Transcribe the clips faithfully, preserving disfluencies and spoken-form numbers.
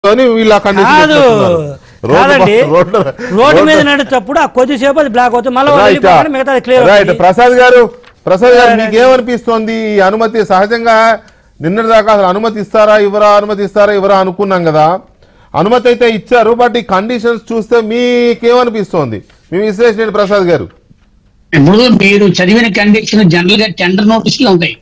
Road మీద నడిచేటప్పుడు ఆ కొద్దిసేపు అది బ్లాక్ అవుతుంది, మళ్ళీ మిగతా క్లియర్. ప్రసాద్ గారు ప్రసాద్ గారు మీకేమనిపిస్తోంది? ఈ అనుమతి సహజంగా నిన్నటి దాకా అసలు అనుమతి ఇస్తారా ఇవ్వరా అనుమతి ఇస్తారా ఇవ్వరా అనుకున్నాం కదా, అనుమతి అయితే ఇచ్చారు. బట్ ఈ కండిషన్స్ చూస్తే మీకేమనిపిస్తోంది? మీ విశ్లేషణ ప్రసాద్ గారు. ఇప్పుడు మీరు చదివిన కండిషన్ జనరల్ గా టెండర్ నోటీసులు ఉంటాయి,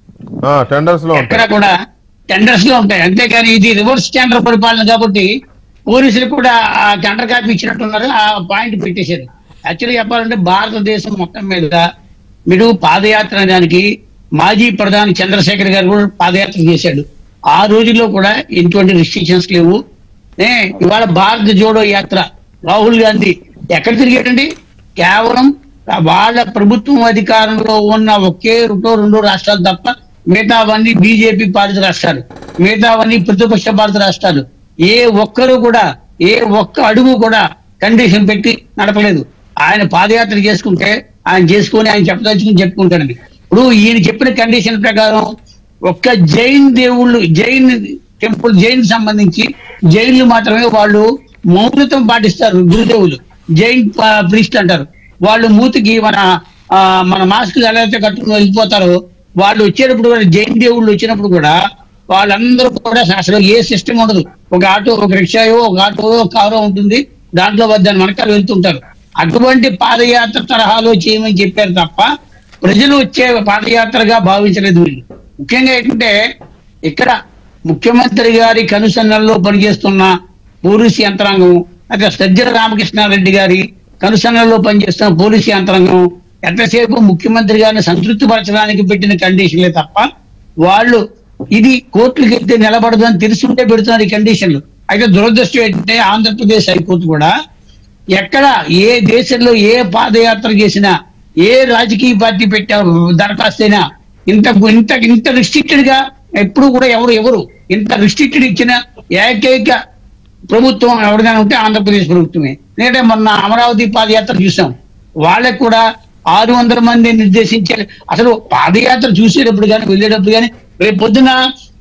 టెండర్స్ లో ఎక్కడ కూడా టెండర్స్ లో ఉంటాయి. అంతేకాని ఇది రివర్స్ టెండర్ పరిపాలన కాబట్టి పోలీసులు కూడా ఆ టెండర్ కాపీ ఇచ్చినట్టున్నారు, ఆ పాయింట్ పెట్టేశారు. యాక్చువల్గా చెప్పాలంటే భారతదేశం మొత్తం మీద మీరు పాదయాత్ర దానికి మాజీ ప్రధాని చంద్రశేఖర్ గారు కూడా పాదయాత్ర చేశాడు. ఆ రోజుల్లో కూడా ఎటువంటి రిస్ట్రిక్షన్స్ లేవు. ఏ ఇవాళ భారత్ జోడో యాత్ర రాహుల్ గాంధీ ఎక్కడ తిరిగేటండి? కేవలం వాళ్ళ ప్రభుత్వం అధికారంలో ఉన్న ఒకే రెండో రెండు రాష్ట్రాలు తప్ప మిగతావన్నీ బీజేపీ పాలిత రాష్ట్రాలు, మిగతావన్నీ ప్రతిపక్ష పాలిత రాష్ట్రాలు. ఏ ఒక్కరు కూడా ఏ ఒక్క అడుగు కూడా కండిషన్ పెట్టి నడపలేదు. ఆయన పాదయాత్ర చేసుకుంటే ఆయన చేసుకుని ఆయన చెప్పదలుచుకుని చెప్పుకుంటాడండి. ఇప్పుడు ఈయన చెప్పిన కండిషన్ ప్రకారం ఒక్క జైన్ దేవుళ్ళు, జైన్ టెంపుల్, జైన్ సంబంధించి జైన్లు మాత్రమే వాళ్ళు మౌనతం పాటిస్తారు. గురుదేవులు జైన్ ప్రీస్ట్ అంటారు. వాళ్ళు మూతికి మన మన మాస్క్ ఎలా అయితే కట్టుకుని వెళ్ళిపోతారో వాళ్ళు వచ్చేటప్పుడు కూడా, జైన్ దేవుళ్ళు వచ్చినప్పుడు కూడా వాళ్ళందరూ కూడా అసలు ఏ సిస్టమ్ ఉండదు. ఒక ఆటో, ఒక రిక్షాయో, ఒక ఆటో, ఒక కారో ఉంటుంది, దాంట్లో దాని వెనకాల వెళ్తుంటారు. అటువంటి పాదయాత్ర తరహాలో చేయమని చెప్పారు తప్ప ప్రజలు వచ్చే పాదయాత్రగా భావించలేదు వీళ్ళు. ముఖ్యంగా ఏంటంటే ఇక్కడ ముఖ్యమంత్రి గారి కనుసన్నల్లో పనిచేస్తున్న పోలీసు యంత్రాంగం, అక్కడ సజ్జల రామకృష్ణారెడ్డి గారి కనుసన్నల్లో పనిచేస్తున్న పోలీసు యంత్రాంగం ఎంతసేపు ముఖ్యమంత్రి గారిని సంతృప్తిపరచడానికి పెట్టిన కండిషన్లే తప్ప వాళ్ళు ఇది కోర్టులకు వెళ్తే నిలబడదు అని తెలుసుంటే పెడుతున్నారు ఈ కండిషన్లు. అయితే దురదృష్టం ఏంటంటే ఆంధ్రప్రదేశ్ హైకోర్టు కూడా ఎక్కడ ఏ దేశంలో ఏ పాదయాత్ర చేసినా, ఏ రాజకీయ పార్టీ పెట్టా దరఖాస్తు అయినా ఇంత ఇంత ఇంత రిస్ట్రిక్టెడ్ గా ఎప్పుడు కూడా ఎవరు ఎవరు ఇంత రిస్ట్రిక్టెడ్ ఇచ్చిన ఏకైక ప్రభుత్వం ఎవరిదైనా ఉంటే ఆంధ్రప్రదేశ్ ప్రభుత్వమే. ఎందుకంటే మొన్న అమరావతి పాదయాత్ర చూసాం, వాళ్ళకు కూడా ఆరు వందల మంది నిర్దేశించారు. అసలు పాదయాత్ర చూసేటప్పుడు కానీ వెళ్ళేటప్పుడు కానీ రేపు పొద్దున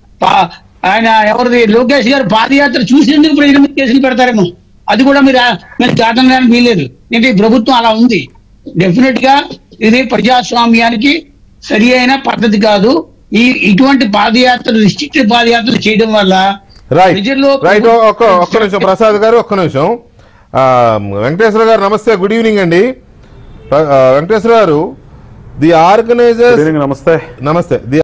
ఆయన ఎవరిది లోకేష్ గారు పాదయాత్ర చూసేందుకు ప్రజల మీద కేసులు పెడతారేమో, అది కూడా మీరు మీరు దాటడానికి వీల్లేదు. ఎందుకంటే ప్రభుత్వం అలా ఉంది. డెఫినెట్ గా ఇది ప్రజాస్వామ్యానికి సరి అయిన పద్ధతి కాదు. ఈ ఇటువంటి పాదయాత్రలు, రిస్ట్రిక్టెడ్ పాదయాత్రలు చేయడం వల్ల ప్రజల్లో ఒక్క నిమిషం ప్రసాద్ గారు, ఒక్క నిమిషం. వెంకటేశ్వర గారు నమస్తే, గుడ్ ఈవినింగ్ అండి. వెంకటేశ్వర గారు, ది ఆర్గనైజర్ నమస్తే నమస్తే